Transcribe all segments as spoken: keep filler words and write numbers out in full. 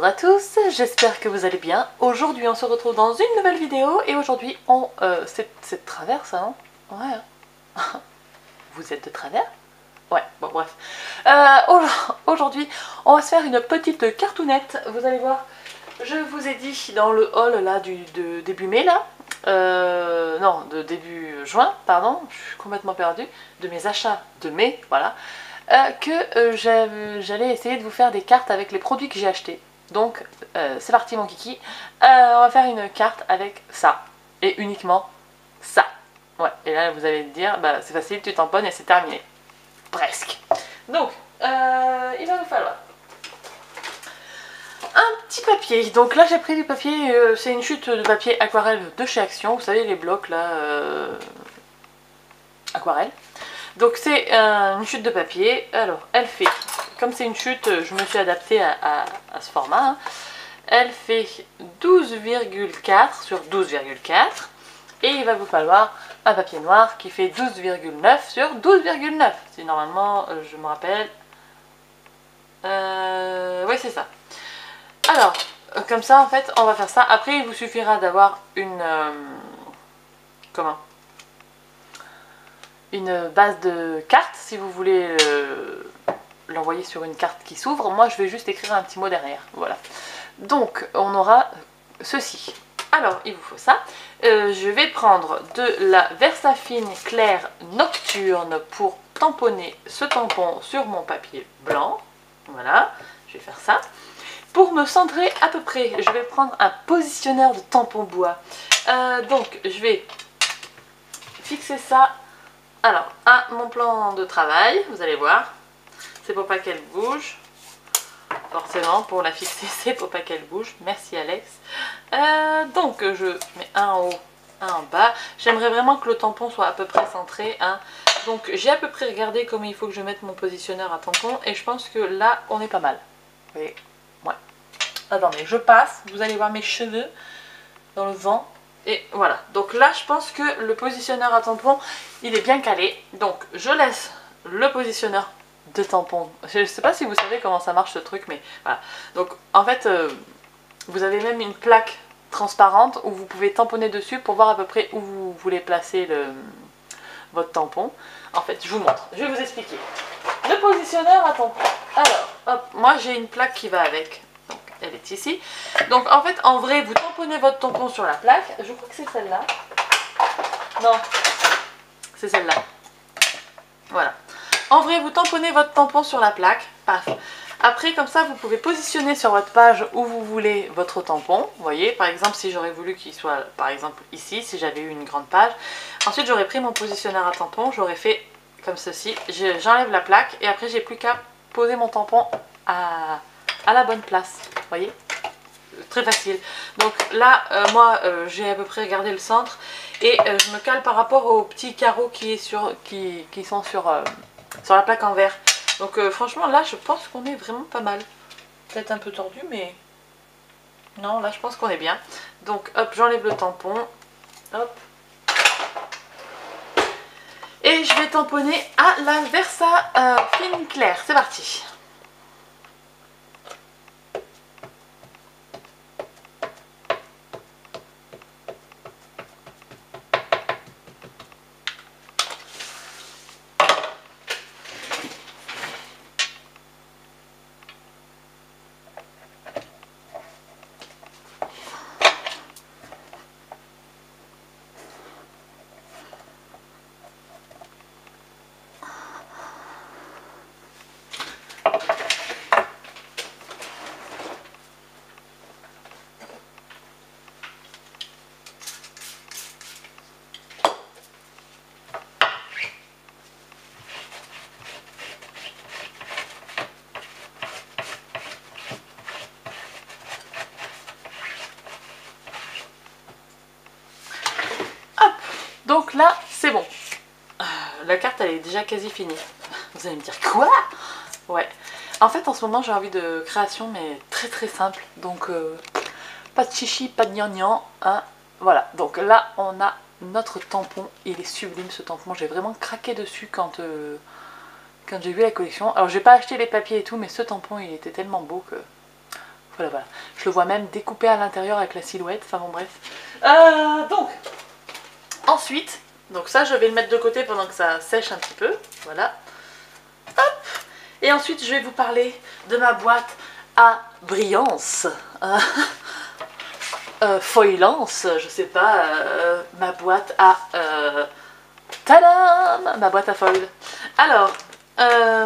Bonjour à tous, j'espère que vous allez bien. Aujourd'hui on se retrouve dans une nouvelle vidéo et aujourd'hui on... Euh, c'est de travers ça, non? Ouais. Hein. Vous êtes de travers? Ouais, bon bref. Euh, aujourd'hui on va se faire une petite cartoonette, vous allez voir. Je vous ai dit dans le haul là du de début mai là, euh, non de début juin, pardon, je suis complètement perdue, de mes achats de mai, voilà. Euh, que euh, j'allais essayer de vous faire des cartes avec les produits que j'ai achetés. Donc euh, c'est parti mon kiki, euh, on va faire une carte avec ça, et uniquement ça. Ouais, et là vous allez me dire, bah c'est facile, tu tamponnes et c'est terminé. Presque. Donc, euh, il va nous falloir un petit papier. Donc là j'ai pris du papier, euh, c'est une chute de papier aquarelle de chez Action, vous savez les blocs là, euh, aquarelle. Donc c'est euh, une chute de papier, alors elle fait, comme c'est une chute, je me suis adaptée à, à, à ce format, hein. Elle fait douze virgule quatre sur douze virgule quatre et il va vous falloir un papier noir qui fait douze virgule neuf sur douze virgule neuf. C'est normalement, euh, je me rappelle, euh, oui c'est ça. Alors, comme ça en fait on va faire ça, après il vous suffira d'avoir une, euh, comment une base de cartes si vous voulez euh, l'envoyer sur une carte qui s'ouvre. Moi je vais juste écrire un petit mot derrière, voilà. Donc on aura ceci. Alors il vous faut ça, euh, je vais prendre de la Versafine Claire Nocturne pour tamponner ce tampon sur mon papier blanc, voilà, je vais faire ça. Pour me centrer à peu près, je vais prendre un positionneur de tampon bois, euh, donc je vais fixer ça. Alors, à mon plan de travail, vous allez voir, c'est pour pas qu'elle bouge. Forcément, pour la fixer, c'est pour pas qu'elle bouge. Merci Alex. Euh, donc, je mets un en haut, un en bas. J'aimerais vraiment que le tampon soit à peu près centré. Hein. Donc, j'ai à peu près regardé comment il faut que je mette mon positionneur à tampon. Et je pense que là, on est pas mal. Vous voyez? Ouais. Attendez, je passe. Vous allez voir mes cheveux dans le vent. Et voilà, donc là je pense que le positionneur à tampon il est bien calé, donc je laisse le positionneur de tampon. Je ne sais pas si vous savez comment ça marche ce truc, mais voilà. Donc en fait euh, vous avez même une plaque transparente où vous pouvez tamponner dessus pour voir à peu près où vous voulez placer le, votre tampon. En fait je vous montre, je vais vous expliquer. Le positionneur à tampon, alors hop, moi j'ai une plaque qui va avec. Elle est ici. Donc en fait, en vrai, vous tamponnez votre tampon sur la plaque. Je crois que c'est celle-là. Non, c'est celle-là. Voilà. En vrai, vous tamponnez votre tampon sur la plaque. Paf. Après, comme ça, vous pouvez positionner sur votre page où vous voulez votre tampon. Vous voyez, par exemple, si j'aurais voulu qu'il soit, par exemple, ici, si j'avais eu une grande page. Ensuite, j'aurais pris mon positionneur à tampon. J'aurais fait comme ceci. J'enlève la plaque et après, j'ai plus qu'à poser mon tampon à... à la bonne place, vous voyez, très facile. Donc là euh, moi euh, j'ai à peu près regardé le centre et euh, je me cale par rapport aux petits carreaux qui, est sur, qui, qui sont sur, euh, sur la plaque en verre. Donc euh, franchement là je pense qu'on est vraiment pas mal, peut-être un peu tordu mais non, là je pense qu'on est bien. Donc hop, j'enlève le tampon, hop, et je vais tamponner à la Versafine Claire. C'est parti. Donc là, c'est bon. Euh, la carte, elle est déjà quasi finie. Vous allez me dire, quoi? Ouais. En fait, en ce moment, j'ai envie de création, mais très très simple. Donc, euh, pas de chichi, pas de gnangnan. Hein. Voilà. Donc là, on a notre tampon. Il est sublime, ce tampon. J'ai vraiment craqué dessus quand, euh, quand j'ai vu la collection. Alors, j'ai pas acheté les papiers et tout, mais ce tampon, il était tellement beau que... Voilà, voilà. Je le vois même découpé à l'intérieur avec la silhouette. Enfin bon, bref. Euh, donc, ensuite, donc ça, je vais le mettre de côté pendant que ça sèche un petit peu. Voilà. Hop. Et ensuite, je vais vous parler de ma boîte à brillance. Euh, euh, foilance, je sais pas. Euh, ma boîte à... Euh, tadam, ma boîte à foil. Alors, euh,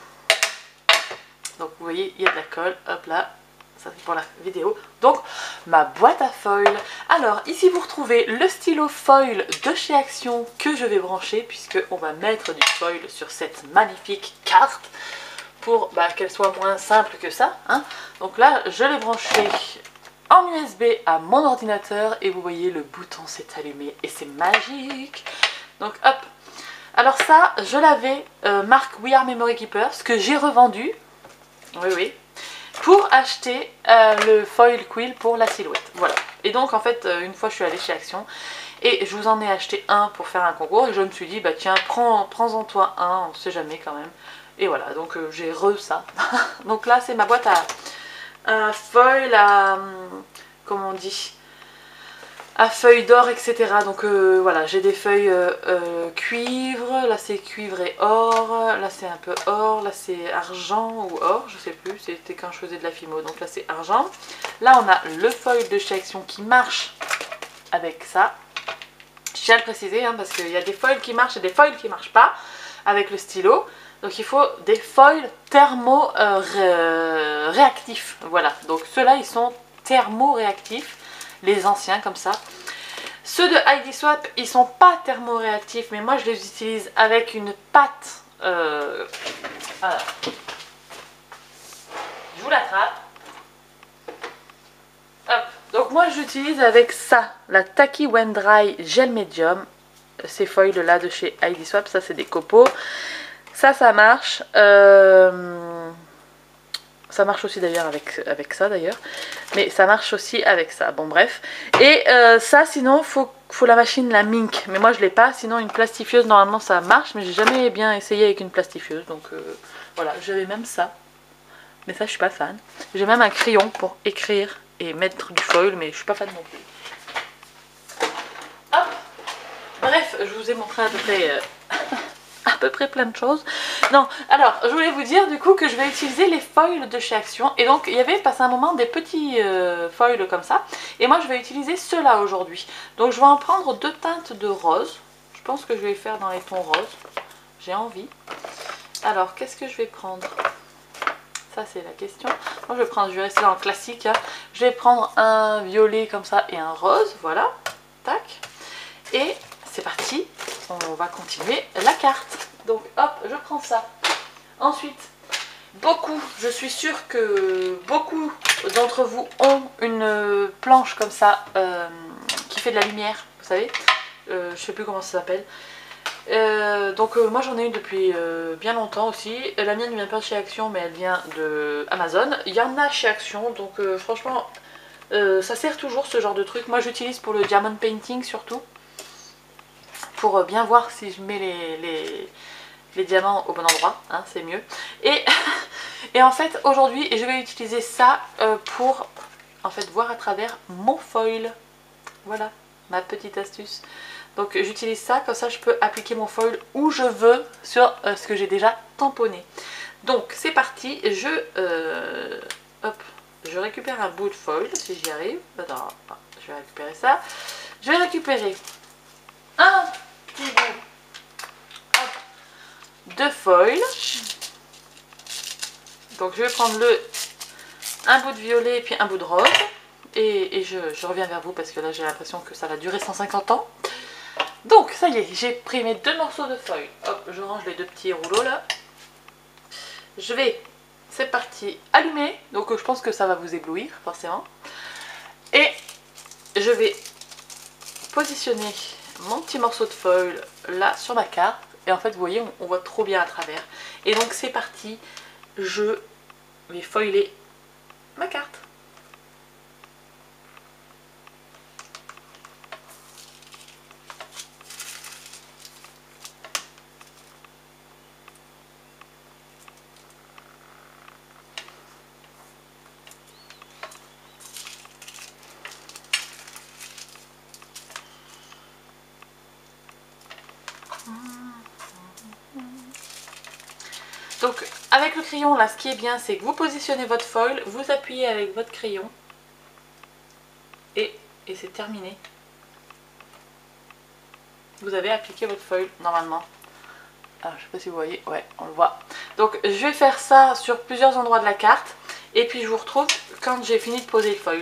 donc vous voyez, il y a de la colle. Hop là. Ça c'est pour la vidéo. Donc ma boîte à foil. Alors ici vous retrouvez le stylo foil de chez Action que je vais brancher puisque on va mettre du foil sur cette magnifique carte pour bah, qu'elle soit moins simple que ça. Hein. Donc là je l'ai branché en U S B à mon ordinateur et vous voyez le bouton s'est allumé et c'est magique. Donc hop. Alors ça je l'avais euh, marque We Are Memory Keepers que j'ai revendu. Oui oui. Pour acheter euh, le foil quill pour la silhouette. Voilà. Et donc en fait euh, une fois je suis allée chez Action et je vous en ai acheté un pour faire un concours et je me suis dit bah tiens prends, prends-en toi un, on sait jamais quand même. Et voilà donc euh, j'ai re ça. Donc là c'est ma boîte à, à foil à comment on dit à feuilles d'or, et cetera. Donc euh, voilà, j'ai des feuilles euh, euh, cuivre, là c'est cuivre et or, là c'est un peu or, là c'est argent ou or, je sais plus, c'était quand je faisais de la fimo, donc là c'est argent. Là on a le foil de chez Action qui marche avec ça. Je tiens à le préciser hein, parce qu'il y a des foils qui marchent et des foils qui marchent pas avec le stylo. Donc il faut des foils thermo euh, ré réactifs. Voilà, donc ceux-là ils sont thermo-réactifs. Les anciens comme ça. Ceux de I D Swap, ils sont pas thermoréactifs, mais moi je les utilise avec une pâte. Euh... Voilà. Je vous l'attrape. Hop. Donc moi j'utilise avec ça, la Tacky When Dry Gel Medium. Ces foils là de chez I D Swap, ça c'est des copeaux. Ça, ça marche. Euh... Ça marche aussi d'ailleurs avec, avec ça d'ailleurs. Mais ça marche aussi avec ça. Bon bref. Et euh, ça sinon faut, faut la machine la Mink. Mais moi je l'ai pas. Sinon une plastifieuse normalement ça marche. Mais j'ai jamais bien essayé avec une plastifieuse. Donc euh, voilà. J'avais même ça. Mais ça je suis pas fan. J'ai même un crayon pour écrire et mettre du foil. Mais je suis pas fan non plus. Hop. Bref je vous ai montré à peu près... Euh... à peu près plein de choses. Non, alors je voulais vous dire du coup que je vais utiliser les foils de chez Action. Et donc il y avait passé un moment des petits euh, foils comme ça. Et moi je vais utiliser ceux-là aujourd'hui. Donc je vais en prendre deux teintes de rose. Je pense que je vais faire dans les tons roses. J'ai envie. Alors qu'est-ce que je vais prendre? Ça c'est la question. Moi je vais prendre, je vais rester dans le classique. Hein. Je vais prendre un violet comme ça et un rose. Voilà. Tac. Et c'est parti. On va continuer la carte. Donc hop, je prends ça. Ensuite, beaucoup, je suis sûre que beaucoup d'entre vous ont une planche comme ça euh, qui fait de la lumière, vous savez. Euh, je sais plus comment ça s'appelle. Euh, donc euh, moi j'en ai une depuis euh, bien longtemps aussi. La mienne ne vient pas de chez Action mais elle vient de Amazon. Il y en a chez Action donc euh, franchement euh, ça sert toujours ce genre de truc. Moi j'utilise pour le diamond painting surtout. Pour bien voir si je mets les, les, les diamants au bon endroit, hein, c'est mieux. Et, et en fait aujourd'hui je vais utiliser ça euh, pour en fait voir à travers mon foil. Voilà ma petite astuce. Donc j'utilise ça, comme ça je peux appliquer mon foil où je veux sur euh, ce que j'ai déjà tamponné. Donc c'est parti, je, euh, hop, je récupère un bout de foil si j'y arrive. Attends, je vais récupérer ça. Je vais récupérer un petit bout hop, de foil. Donc je vais prendre le un bout de violet et puis un bout de rose. Et, et je, je reviens vers vous parce que là j'ai l'impression que ça va durer cent cinquante ans. Donc ça y est, j'ai pris mes deux morceaux de foil. Hop, je range les deux petits rouleaux là. Je vais, c'est parti, allumer. Donc je pense que ça va vous éblouir forcément. Et je vais positionner mon petit morceau de foil là sur ma carte. Et en fait vous voyez, on, on voit trop bien à travers. Et donc c'est parti, je vais foiler ma carte. Donc avec le crayon là, ce qui est bien, c'est que vous positionnez votre foil, vous appuyez avec votre crayon et, et c'est terminé. Vous avez appliqué votre foil normalement. Alors, je sais pas si vous voyez, ouais, on le voit. Donc je vais faire ça sur plusieurs endroits de la carte et puis je vous retrouve quand j'ai fini de poser le foil.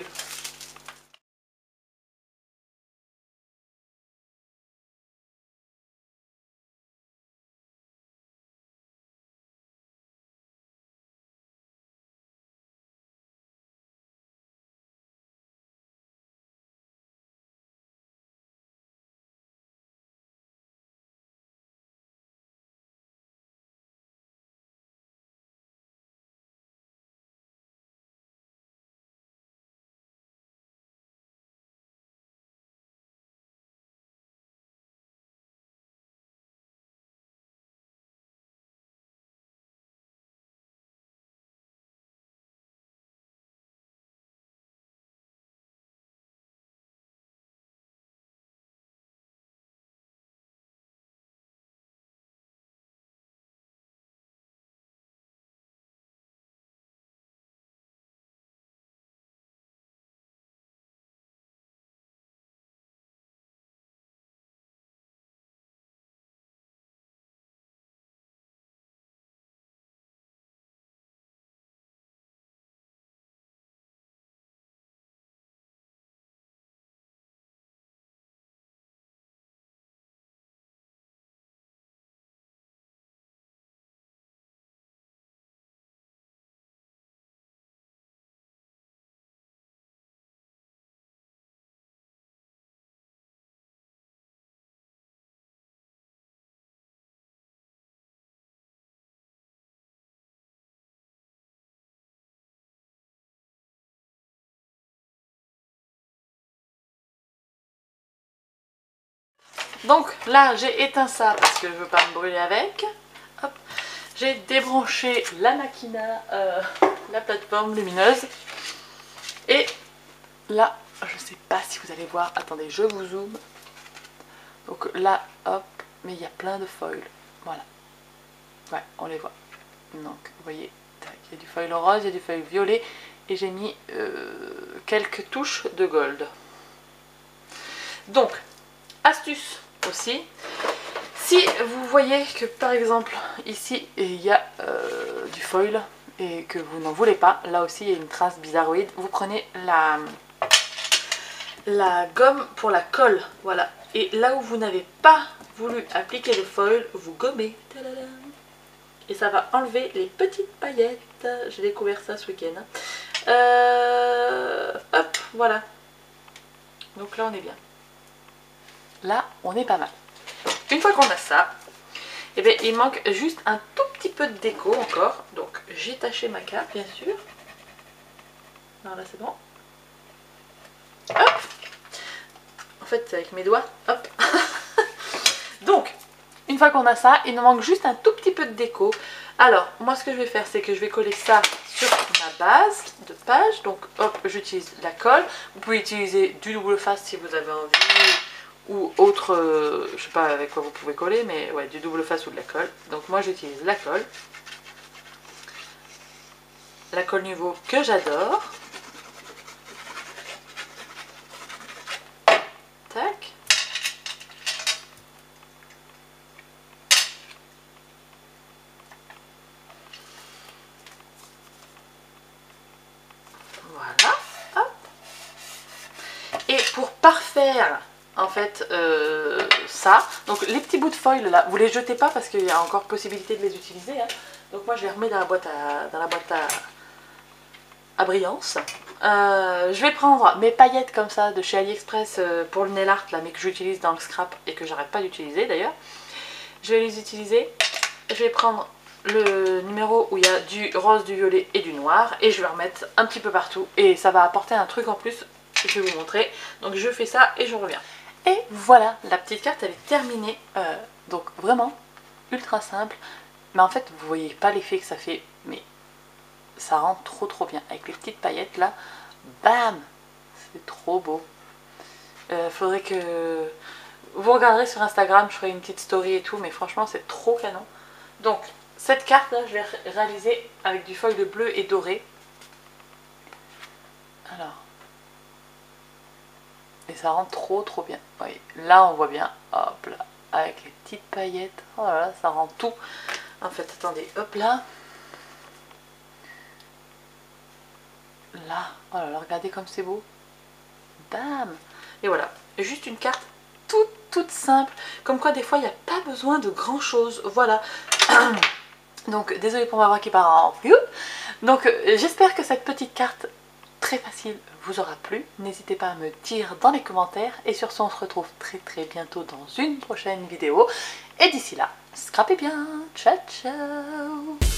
Donc là j'ai éteint ça parce que je veux pas me brûler avec. J'ai débranché la Makina, euh, la plateforme lumineuse. Et là, je sais pas si vous allez voir, attendez, je vous zoome. Donc là, hop, mais il y a plein de foils. Voilà. Ouais, on les voit. Donc, vous voyez, il y a du foil rose, il y a du foil violet. Et j'ai mis euh, quelques touches de gold. Donc, astuce aussi. Si vous voyez que par exemple ici il y a euh, du foil et que vous n'en voulez pas, là aussi il y a une trace bizarroïde, vous prenez la, la gomme pour la colle, voilà. Et là où vous n'avez pas voulu appliquer le foil, vous gommez. Tadadam. Et ça va enlever les petites paillettes. J'ai découvert ça ce week-end. Euh, hop, voilà. Donc là on est bien. Là on est pas mal. Une fois qu'on a ça, eh bien, il manque juste un tout petit peu de déco encore. Donc j'ai taché ma carte bien sûr. Alors là c'est bon. Hop. En fait c'est avec mes doigts. Hop. Donc une fois qu'on a ça, il nous manque juste un tout petit peu de déco. Alors moi ce que je vais faire, c'est que je vais coller ça sur ma base de page. Donc hop, j'utilise la colle. Vous pouvez utiliser du double face si vous avez envie. Ou autre, euh, je sais pas avec quoi vous pouvez coller, mais ouais, du double face ou de la colle. Donc moi j'utilise la colle. La colle Nuvo que j'adore. Tac. Voilà. Hop. Et pour parfaire en fait euh, ça, donc les petits bouts de foil là, vous les jetez pas parce qu'il y a encore possibilité de les utiliser, hein. Donc moi je les remets dans la boîte à, dans la boîte à, à brillance. Euh, je vais prendre mes paillettes comme ça de chez AliExpress euh, pour le nail art là, mais que j'utilise dans le scrap et que j'arrête pas d'utiliser d'ailleurs. Je vais les utiliser. Je vais prendre le numéro où il y a du rose, du violet et du noir et je vais remettre un petit peu partout et ça va apporter un truc en plus. Je vais vous montrer. Donc je fais ça et je reviens. Et voilà, la petite carte elle est terminée. Euh, donc vraiment ultra simple. Mais en fait vous voyez pas l'effet que ça fait, mais ça rend trop trop bien. Avec les petites paillettes là, bam, c'est trop beau. Euh, faudrait que vous regarderez sur Instagram, je ferai une petite story et tout, mais franchement c'est trop canon. Donc cette carte là, je l'ai réalisée avec du foil de bleu et doré. Alors, et ça rend trop trop bien. Oui, là on voit bien, hop là, avec les petites paillettes. Oh là là, ça rend tout. En fait, attendez, hop là. Là, oh là là, regardez comme c'est beau. Bam! Et voilà, juste une carte toute toute simple. Comme quoi des fois il n'y a pas besoin de grand chose. Voilà. Donc désolée pour ma voix qui part en view. Donc euh, j'espère que cette petite carte très facile vous aura plu. N'hésitez pas à me dire dans les commentaires. Et sur ce, on se retrouve très très bientôt dans une prochaine vidéo. Et d'ici là, scrapez bien. Ciao ciao.